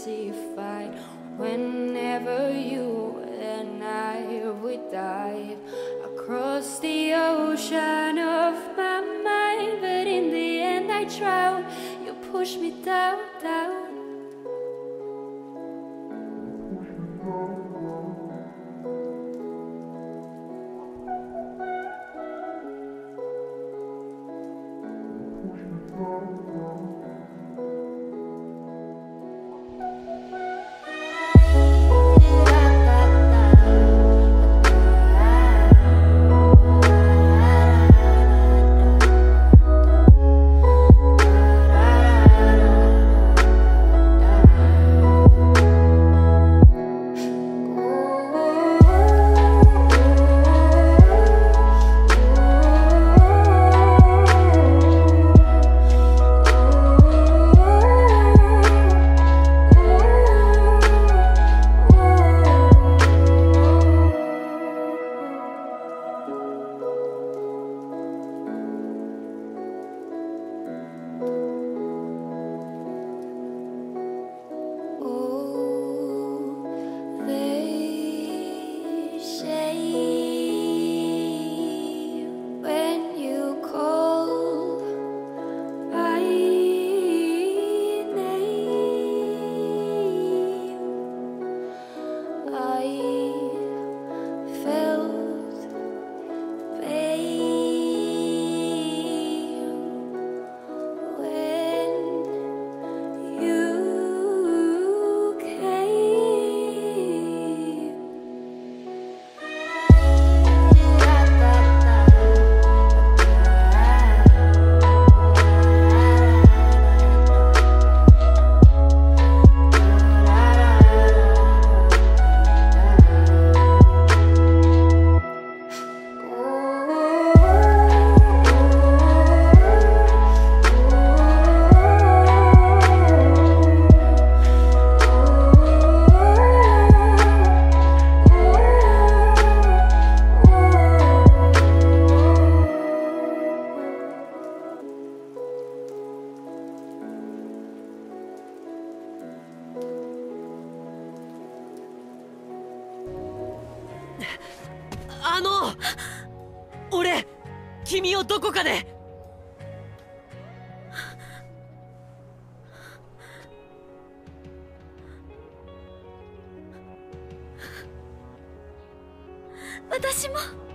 sea fight. Whenever you and I would dive across the ocean of my mind, but in the end I drown. You push me down, down. 俺、君をどこかで。 私も。